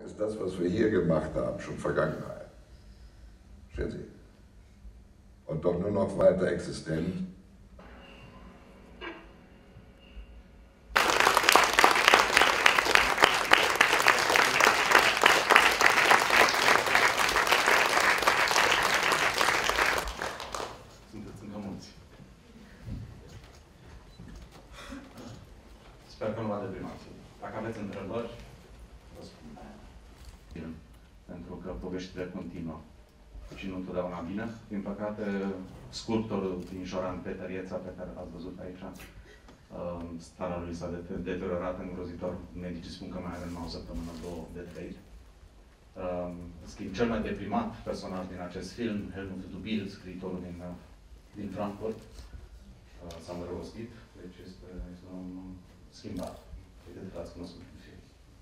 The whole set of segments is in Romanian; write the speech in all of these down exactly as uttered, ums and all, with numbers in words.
ist das, was wir hier gemacht haben, schon Vergangenheit. Verstehen Sie? Und doch nur noch weiter existent. Sper că nu va deprimați. Dacă aveți întrebări, vă spun. Pentru că poveștile continuă. Și nu întotdeauna bine. Din păcate, sculptorul timișoran Peter Ieța, pe care l-ați văzut aici, starea lui s-a deteriorat îngrozitor. Medicii spun că mai avem o săptămână, două de trăit. În schimb, cel mai deprimat personaj din acest film, Helmut Dubil, scriitorul din, din Frankfurt, s-a îndrăgostit. Deci este, este un schimbat. Uite, l-ați cunoscut în film.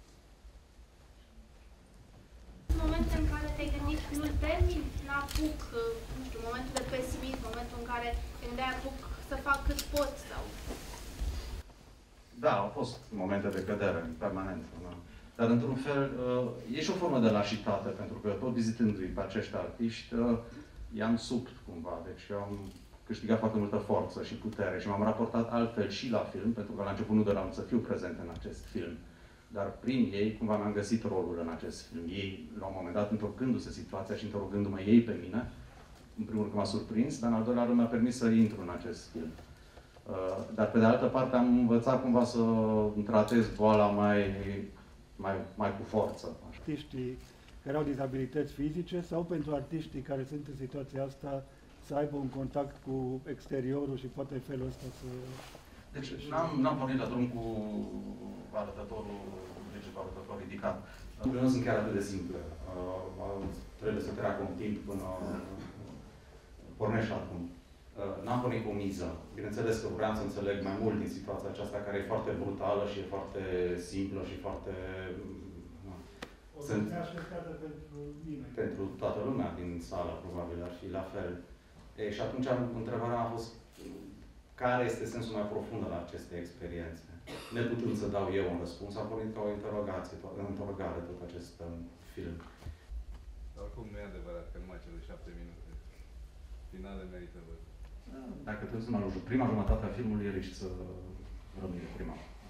Momente în care te-ai gândit, nu-l termin, n-apuc, nu știu, momentul de pesimism, momentul în care te gândeai, apuc să fac cât pot sau... Da, au fost momente de cădere, permanent. Da. Dar, într-un fel, e și o formă de lașitate, pentru că tot vizitându-i pe acești artiști, i-am subt cumva. Deci eu am câștigat foarte multă forță și putere și m-am raportat altfel și la film, pentru că la început nu doream să fiu prezent în acest film. Dar prin ei, cumva mi-am găsit rolul în acest film. Ei, la un moment dat, întorcându-se situația și întorcându-mă ei pe mine, în primul rând că m-a surprins, dar în al doilea rând mi-a permis să intru în acest film. Dar pe de altă parte am învățat cumva să tratez boala mai, mai, mai cu forță. Artiștii care au dizabilități fizice sau pentru artiștii care sunt în situația asta să aibă un contact cu exteriorul și poate în felul ăsta să... Deci n-am pornit la drum cu arătătorul, deci cu arătător ridicat. Lucrurile nu sunt chiar atât de simple. Uh, trebuie să treacă un timp până pornești acum. Uh, n-am pornit cu miză. Bineînțeles că vreau să înțeleg mai mult din situația aceasta, care e foarte brutală și e foarte simplă și foarte... Uh, o să fie așteptată pentru nimeni. Pentru toată lumea din sală, probabil, ar fi la fel. E, și atunci întrebarea a fost care este sensul mai profund al acestei experiențe. Neputând să dau eu un răspuns, a pornit ca o interogație, o interogare tot acest um, film. Dar oricum nu e adevărat că numai cele șapte minute finale merită văzut. Dacă te uiți numai la prima jumătate a filmului, el ești să rămâi prima.